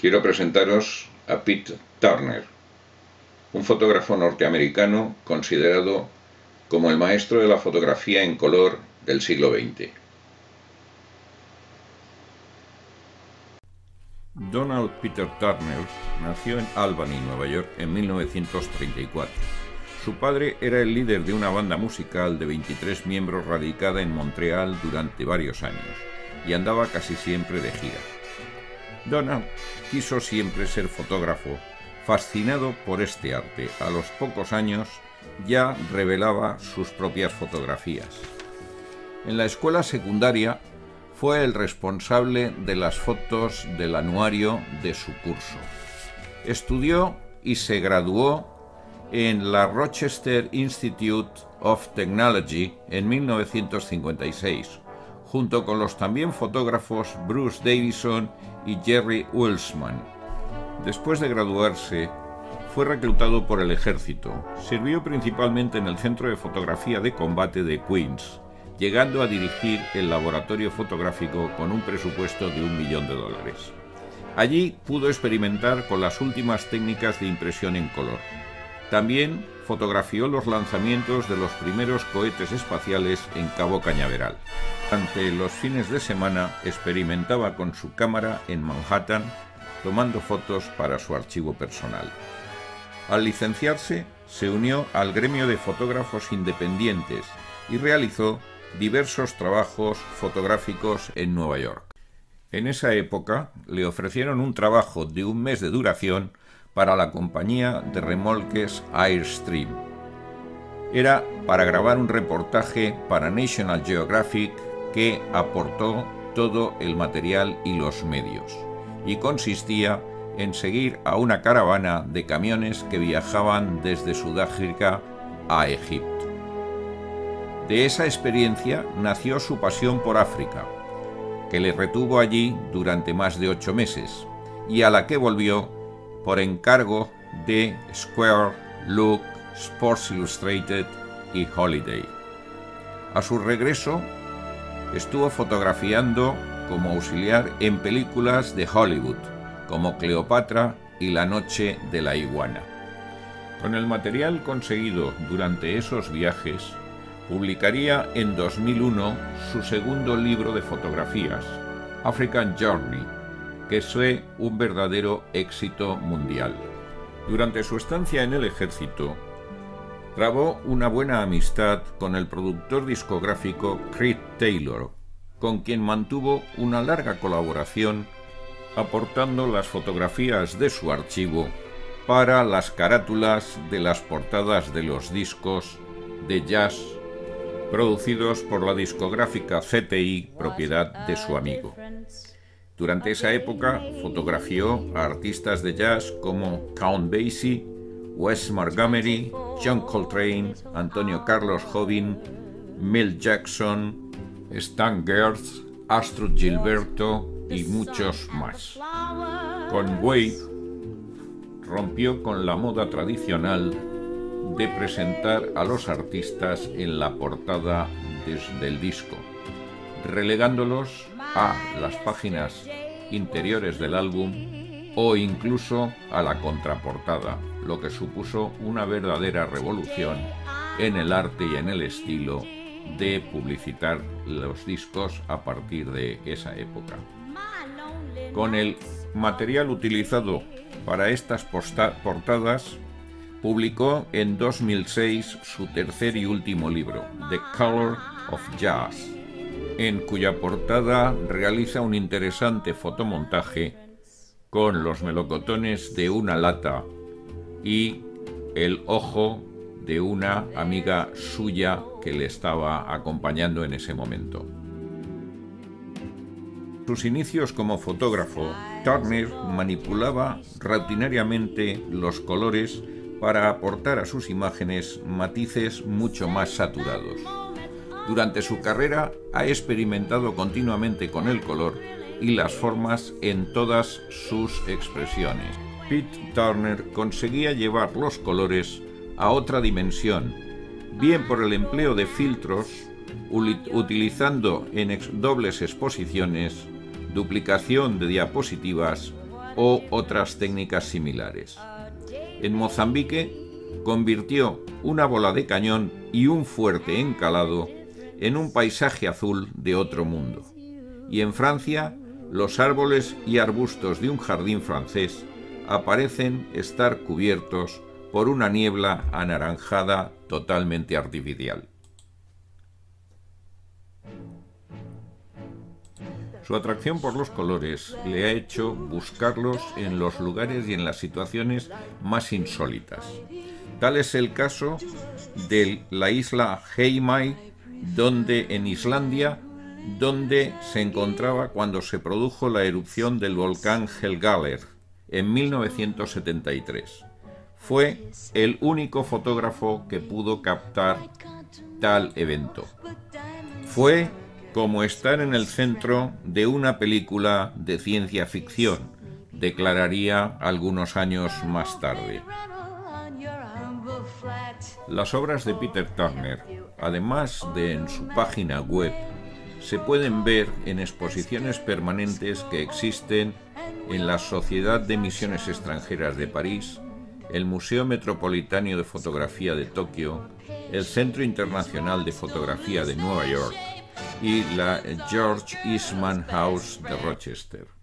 Quiero presentaros a Pete Turner, un fotógrafo norteamericano considerado como el maestro de la fotografía en color del siglo XX. Donald Peter Turner nació en Albany, Nueva York, en 1934. Su padre era el líder de una banda musical de 23 miembros radicada en Montreal durante varios años y andaba casi siempre de gira. Donald quiso siempre ser fotógrafo, fascinado por este arte. A los pocos años ya revelaba sus propias fotografías. En la escuela secundaria fue el responsable de las fotos del anuario de su curso. Estudió y se graduó en la Rochester Institute of Technology en 1956, junto con los también fotógrafos Bruce Davison y Jerry Wilsman. Después de graduarse, fue reclutado por el ejército. Sirvió principalmente en el Centro de Fotografía de Combate de Queens, llegando a dirigir el laboratorio fotográfico con un presupuesto de $1 millón. Allí pudo experimentar con las últimas técnicas de impresión en color. También fotografió los lanzamientos de los primeros cohetes espaciales en Cabo Cañaveral. Durante los fines de semana experimentaba con su cámara en Manhattan, tomando fotos para su archivo personal. Al licenciarse, se unió al gremio de fotógrafos independientes y realizó diversos trabajos fotográficos en Nueva York. En esa época le ofrecieron un trabajo de un mes de duración para la compañía de remolques Airstream. Era para grabar un reportaje para National Geographic que aportó todo el material y los medios, y consistía en seguir a una caravana de camiones que viajaban desde Sudáfrica a Egipto. De esa experiencia nació su pasión por África, que le retuvo allí durante más de 8 meses, y a la que volvió por encargo de Square, Look, Sports Illustrated y Holiday. A su regreso, estuvo fotografiando como auxiliar en películas de Hollywood, como Cleopatra y La noche de la iguana. Con el material conseguido durante esos viajes, publicaría en 2001 su segundo libro de fotografías, African Journey, que fue un verdadero éxito mundial. Durante su estancia en el ejército, trabó una buena amistad con el productor discográfico Creed Taylor, con quien mantuvo una larga colaboración, aportando las fotografías de su archivo para las carátulas de las portadas de los discos de jazz producidos por la discográfica CTI, propiedad de su amigo. Durante esa época fotografió a artistas de jazz como Count Basie, Wes Montgomery, John Coltrane, Antonio Carlos Jobim, Milt Jackson, Stan Getz, Astrud Gilberto y muchos más. Con Wave rompió con la moda tradicional de presentar a los artistas en la portada del disco, relegándolos a las páginas interiores del álbum o incluso a la contraportada, lo que supuso una verdadera revolución en el arte y en el estilo de publicitar los discos a partir de esa época. Con el material utilizado para estas portadas, publicó en 2006 su tercer y último libro, The Color of Jazz, en cuya portada realiza un interesante fotomontaje con los melocotones de una lata y el ojo de una amiga suya que le estaba acompañando en ese momento. En sus inicios como fotógrafo, Turner manipulaba rutinariamente los colores para aportar a sus imágenes matices mucho más saturados. Durante su carrera ha experimentado continuamente con el color y las formas en todas sus expresiones. Pete Turner conseguía llevar los colores a otra dimensión, bien por el empleo de filtros, utilizando en dobles exposiciones, duplicación de diapositivas o otras técnicas similares. En Mozambique convirtió una bola de cañón y un fuerte encalado en un paisaje azul de otro mundo. Y en Francia, los árboles y arbustos de un jardín francés aparecen estar cubiertos por una niebla anaranjada totalmente artificial. Su atracción por los colores le ha hecho buscarlos en los lugares y en las situaciones más insólitas. Tal es el caso de la isla Heimaey, en Islandia, donde se encontraba cuando se produjo la erupción del volcán Helgaler en 1973. Fue el único fotógrafo que pudo captar tal evento. Fue como estar en el centro de una película de ciencia ficción, declararía algunos años más tarde. Las obras de Peter Turner, además de en su página web, se pueden ver en exposiciones permanentes que existen en la Sociedad de Misiones Extranjeras de París, el Museo Metropolitano de Fotografía de Tokio, el Centro Internacional de Fotografía de Nueva York y la George Eastman House de Rochester.